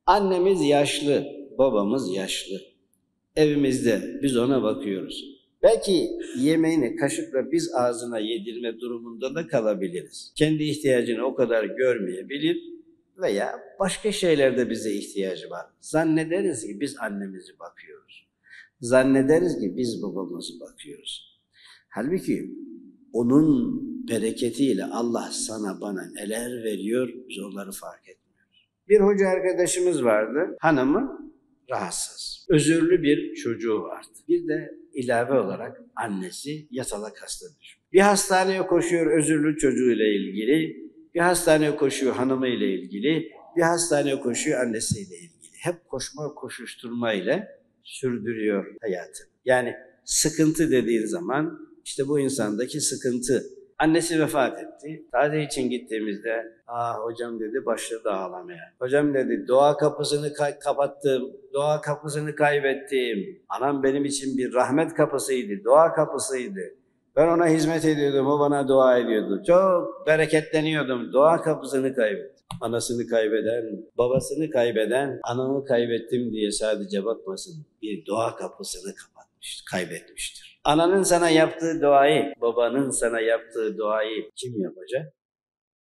Annemiz yaşlı, babamız yaşlı. Evimizde biz ona bakıyoruz. Belki yemeğini kaşıkla biz ağzına yedirme durumunda da kalabiliriz. Kendi ihtiyacını o kadar görmeyebilir veya başka şeylerde bize ihtiyacı var. Zannederiz ki biz annemizi bakıyoruz. Zannederiz ki biz babamızı bakıyoruz. Halbuki onun bereketiyle Allah sana bana neler veriyor, biz onları fark etmiyoruz. Bir hoca arkadaşımız vardı, hanımı rahatsız. Özürlü bir çocuğu vardı. Bir de ilave olarak annesi yatalak hasta düşmüş. Bir hastaneye koşuyor özürlü çocuğuyla ilgili, bir hastaneye koşuyor hanımıyla ilgili, bir hastaneye koşuyor annesiyle ilgili. Hep koşma koşuşturma ile sürdürüyor hayatını. Yani sıkıntı dediğin zaman işte bu insandaki sıkıntı. Annesi vefat etti. Taziye için gittiğimizde, hocam dedi başladı ağlamaya. Hocam dedi dua kapısını kapattım, dua kapısını kaybettim. Anam benim için bir rahmet kapısıydı, dua kapısıydı. Ben ona hizmet ediyordum, o bana dua ediyordu. Çok bereketleniyordum, dua kapısını kaybettim. Anasını kaybeden, babasını kaybeden, anamı kaybettim diye sadece bakmasın, bir dua kapısını kaybetmiştir. Ananın sana yaptığı duayı, babanın sana yaptığı duayı kim yapacak?